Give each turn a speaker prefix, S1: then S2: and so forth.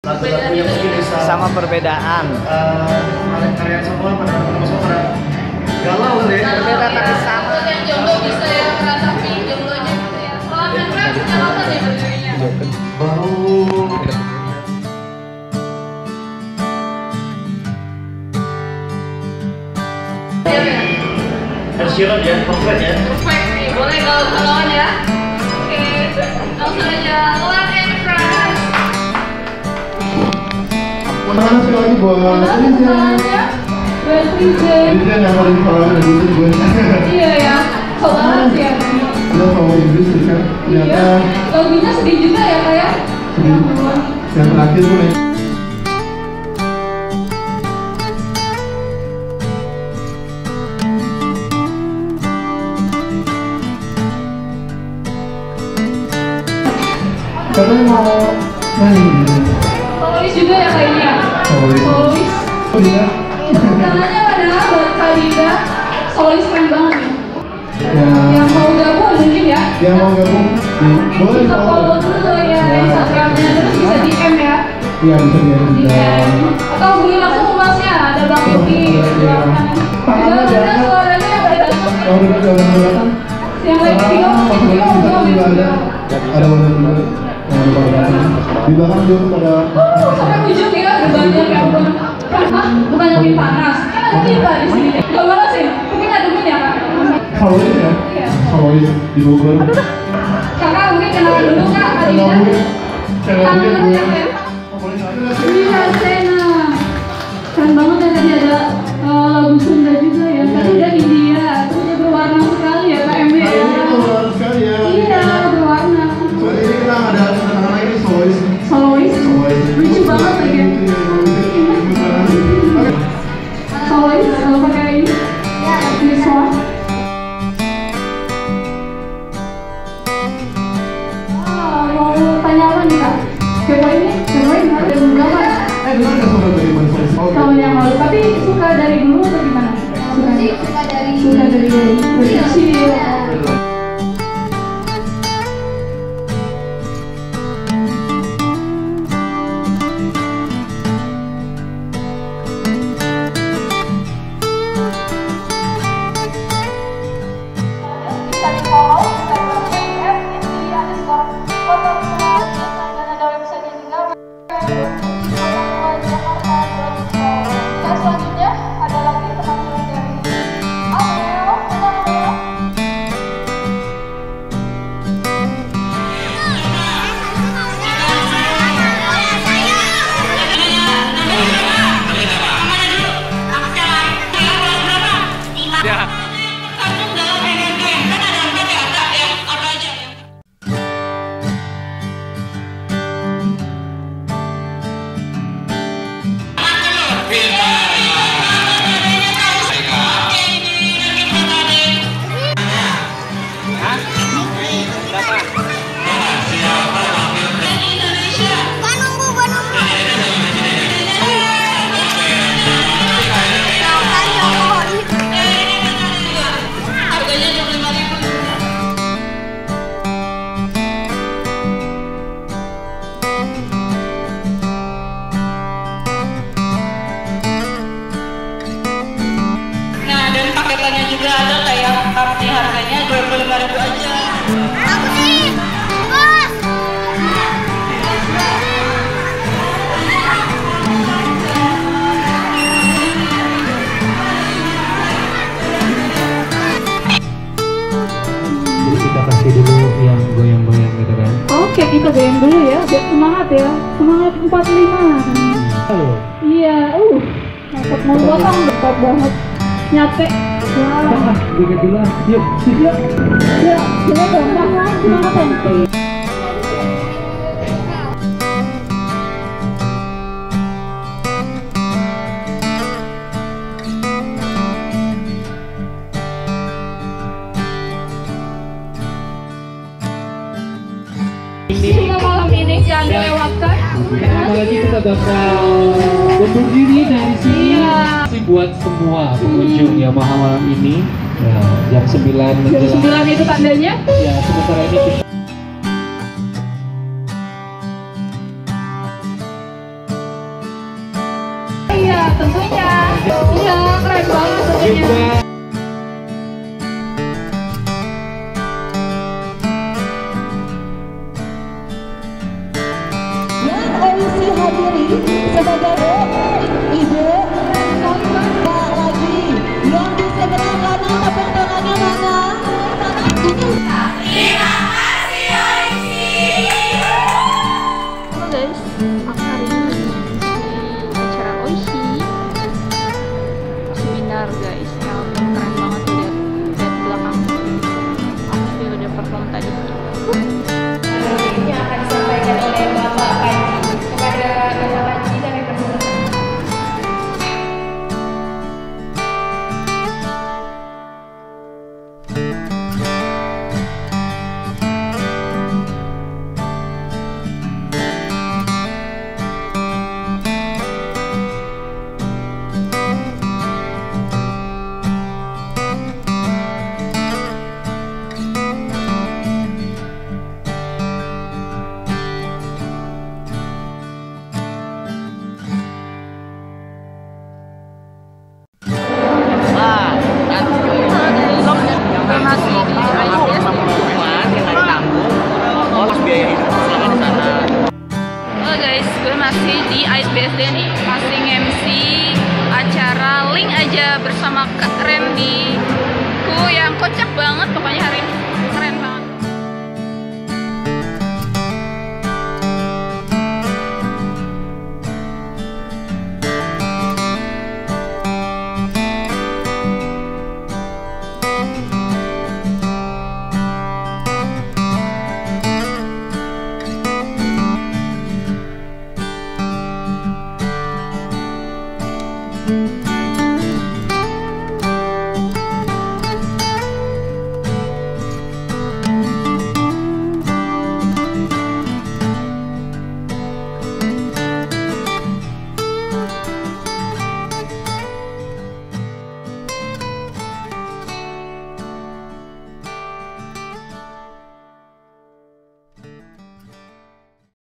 S1: lagu-lagu yang mungkin bisa
S2: sama perbedaan.
S1: Kalian semua pada galau kali ya.
S2: Berbeda tapi sama.
S3: Yang jomblo bisa ya meratapi jomblonya gitu ya. Kalau kan sudah nonton ya berdirinya.
S1: Baru Sheeran ya, perfect ya.
S3: Perfect nih, boleh galau-galauan ya. Oke, langsung aja One and Friends.
S4: Mana sekali lagi buat Tristan.
S3: Buat Tristan.
S4: Tristan yang paling parah dari itu gue.
S3: Iya ya, soalnya sih ya.
S4: Dia sama Inggris kan. Ternyata
S3: lagunya sedih juga ya kak ya.
S4: sedih. Yang terakhir pun ya. Katanya mau nyanyi gitu.
S3: Solois juga ya kayaknya. Solois.
S4: Oh iya.
S3: Katanya adalah buat Kalida solois keren banget nih.
S4: Ya.
S3: Yang mau gabung mungkin ya.
S4: Yang mau gabung, boleh
S3: Bisa follow dulu ya Instagramnya, terus bisa DM ya.
S4: Iya bisa
S3: DM. Atau hubungi langsung Masnya, ada Bang Yuki.
S4: Tangannya jangan.
S3: Suaranya yang ada.
S4: Kalau udah jalan-jalan.
S3: Yang lagi video
S4: juga ada. Ada benar-benar. Di belakang juga pada.
S3: Sampai ujung ya, ada banyak yang bukan lebih panas. Kan ada tiba di sini. Gak panas ya? Mungkin ada ya kak.
S4: Halloween ya?
S3: Iya.
S4: Halloween di Bogor.
S3: Kakak mungkin kenalan dulu kak, Kalida.
S4: Kenalan dulu ya.
S3: Iya, Sena. Keren banget ya tadi ada lagu Sunda juga ya. Tadi udah India, terus dia berwarna sekali ya Kak Embe ya.
S4: Sekali ya.
S3: Iya, berwarna.
S4: Soalnya ini kita ada kenalan lagi solois.
S3: Solois. Lucu banget lagi. Solois kalau pakai ini. Visual. Mau tanya apa nih Kak? Kepoin nggak ada berapa?
S4: Dulu nggak suka dari mana solois?
S3: Tahun yang lalu, tapi suka dari dulu atau gimana? Suka dari kecil. Bisa di follow Instagramnya @indi_foto_, dan ada website juga. Dan selanjutnya ada lagi penampilan dari Amel. Paketannya juga ada kayak tapi harganya 25.000 aja. Aku sih, bos.
S5: Jadi kita kasih dulu yang goyang-goyang gitu kan.
S3: Oke, kita goyang dulu ya, biar semangat ya. Semangat 45. Iya, dapat mau potong dekat banget. Nyate.
S5: Wah, joget dulu lah. Yuk, yuk.
S3: Ya, jadi gampang lah, semangat. Semoga malam ini jangan dilewatkan.
S5: Apalagi kita bakal undur diri dari sini. Buat semua pengunjung Yamaha malam ini ya, jam 9 menjelang.
S3: Jam 9 itu tandanya?
S5: Ya, sementara ini kita
S3: tentunya. Iya, keren banget tentunya.
S5: Juga
S6: Yang OIC hadiri sebagai Ibu, Pak lagi yang di sebelah kanan tepuk tangannya mana?
S3: Halo guys, aku hari ini di acara OISI seminar guys. Ya, keren banget udah lihat belakang. Aku sih udah perform tadi.
S7: Ini akan disampaikan oleh Bapak Panji kepada Bapak Panji kami persilakan.
S3: Halo guys, gue masih di ISBSD nih, masih MC acara Link aja bersama Kak Randy ku yang kocak banget pokoknya hari ini, keren banget.
S6: Thank you.